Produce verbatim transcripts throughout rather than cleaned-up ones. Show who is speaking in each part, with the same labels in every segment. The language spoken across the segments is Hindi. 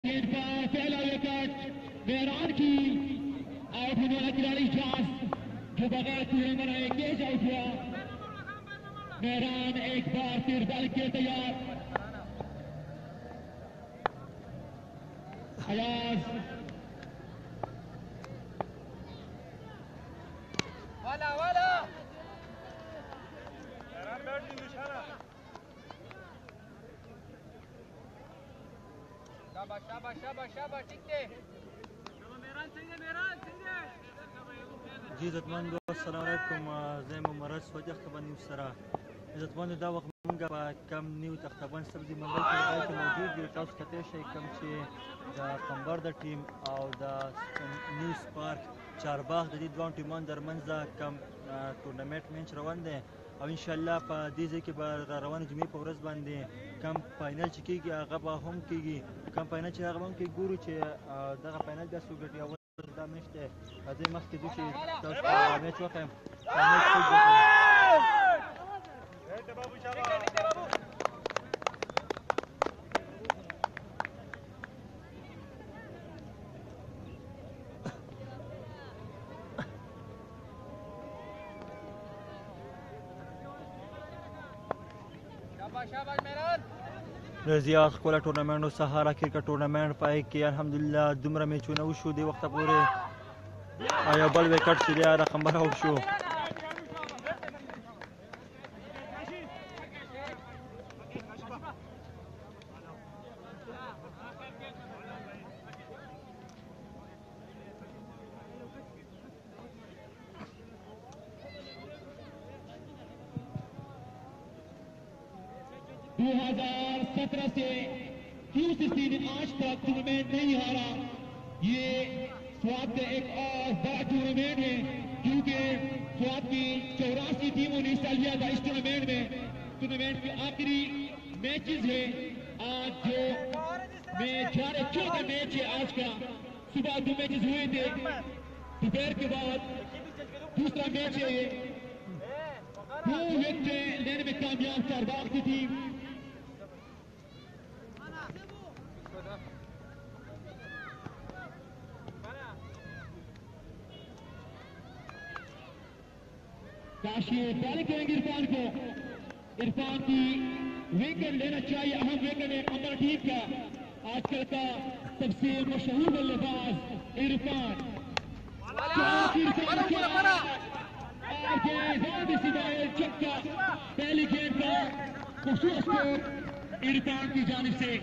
Speaker 1: गेंद पर पहला विकेट मेहरान की आउट होने वाला खिलाड़ी जास जो बगैर पूरे बनाए कैच आउट हुआ। मेहरान एक बार फिर बल के तैयार। अयाज
Speaker 2: वाला वाला शाबाश शाबाश शाबाश शाबाश ठीक है मेहरान सही है मेहरान सही है
Speaker 3: जी عزتمندو السلام علیکم زه ممرض و تختبند نیوز سره عزتمندو دا وخت موږ په کم نیو تختبند سبزي منډل کې کې موجود یو تاسو کته شي کم چې د قمبر د ټیم او د نیوز پارک چارباغ د دې دوه ټیمونو ترمنځ کم ټورنمنت مېچ روان دی او ان شاء الله په دې ځای کې به را روانه جمعې په ورځ باندې کم فاینل چې کېږي هغه به هم کېږي کم فاینل چې هغه هم کې ګورو چې دغه فاینل بیا څوک ګټي او دا مېچ دی راځئ مخکې ځو چې تاسو ته مېچ وښیم مېچ څوک ګټي زیات ښکلی ټورنمنټ و سهارا کرکټ ټورنمنټ پای کې الحمدلله دومره میچونه وشو دې وخته پورې او یو بل وکټ چې دی هغه خمبر آوټ شو
Speaker 1: दो हजार सत्रह से क्यू सिक्सटीन आज तक टूर्नामेंट नहीं हारा। ये स्वाद का एक और बड़ा टूर्नामेंट है क्योंकि स्वाद की चौरासी टीमों ने हिस्सा लिया था इस टूर्नामेंट में। टूर्नामेंट के आखिरी मैचेस है आज जो मैच सारे चौथे मैच है आज का। सुबह दो मैचेस हुए थे, दोपहर के बाद दूसरा मैच है ये। दो विकेट लेने में कामयाब चारबाग की टीम। काशी पहले करेंगे इरफान को। इरफान की विकेट लेना चाहिए, अहम विकेट है कमर टीम का। आजकल का सबसे मशहूर बल्लेबाज इरफान। छक्का पहली गेंद का खूबसूरत स्कोर इरफान की जानिब से।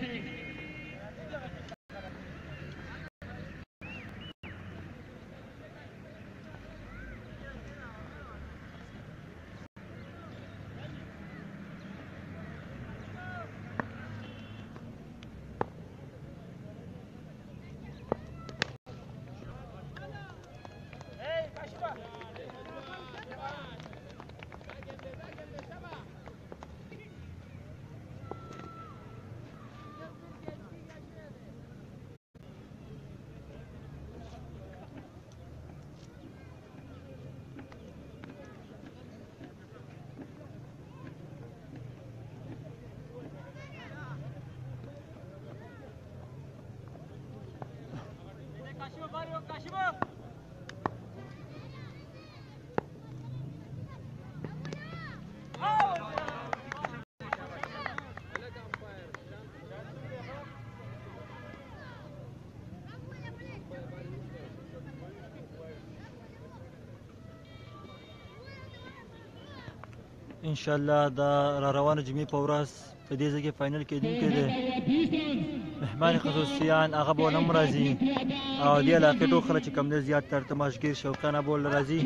Speaker 3: ان شاء الله دا را روانه جمعې په ورځ په دې ځای کې فاینل کېدونکی دی. مهمان خصوصیان هغه به ونه هم راځي او دې علاقې ټول خلک چې کوم دی زیاتتر تماشګیر شوقیانه به ورله راځي.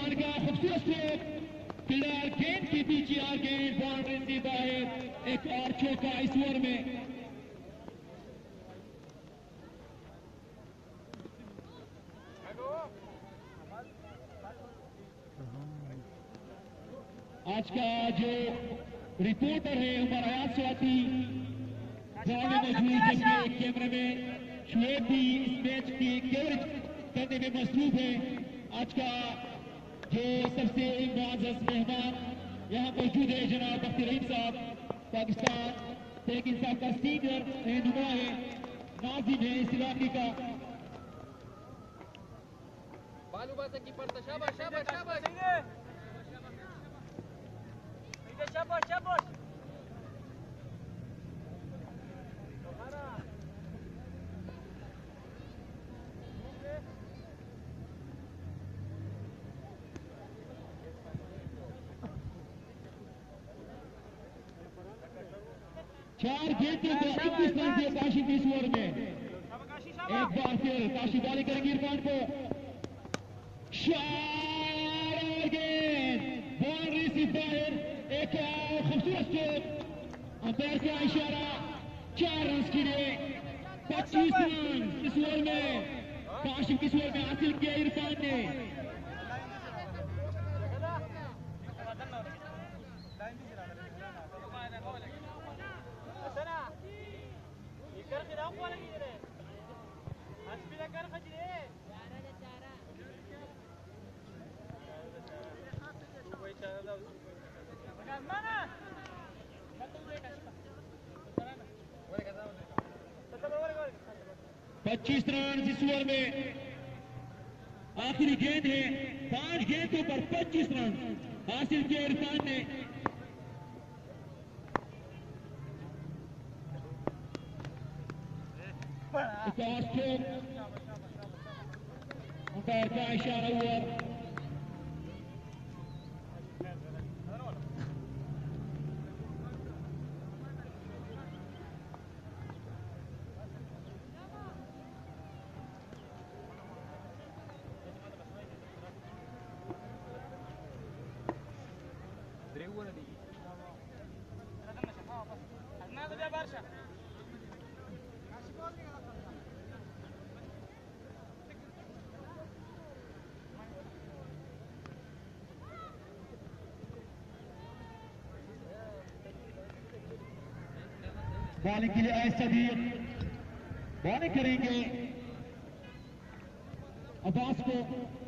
Speaker 1: आज का जो रिपोर्टर है उमर अयाज स्वाति ग्राउंड में मौजूद, जबकि कैमरे में शुएब भी इस मैच की कवरेज करने में मसरूफ है। आज का जो सबसे मुआज़्ज़ज़ मेहमान यहाँ मौजूद है जनाब तख्ताबंद साहब, पाकिस्तान तहरीक इंसाफ का सीनियर रहनुमा है। नाजिम है इस इलाके का।
Speaker 2: बालू बासा कीपर था। शाबाश शाबाश शाबाश शाबाश शाबाश।
Speaker 1: चार गेंदों को इक्कीस रन दिए काशी की इस ओवर में। एक बार फिर काशी बॉलिंग करेंगे इरफान को। शार गेंद बॉल रिसीव फायर। एक खूबसूरत स्ट्रोक। अंपायर का इशारा। चार रन के लिए पच्चीस रन इस ओवर में काशी की इस ओवर में हासिल किया इरफान ने। पच्चीस रन इस ओवर में आखिरी गेंद है। पांच गेंदों पर पच्चीस रन हासिल किया इरफान ने। एक और स्ट्रोक। अंपायर का इशारा हुआ। बॉलिंग के लिए ऐसा भी बॉलिंग करेंगे अब्बास को।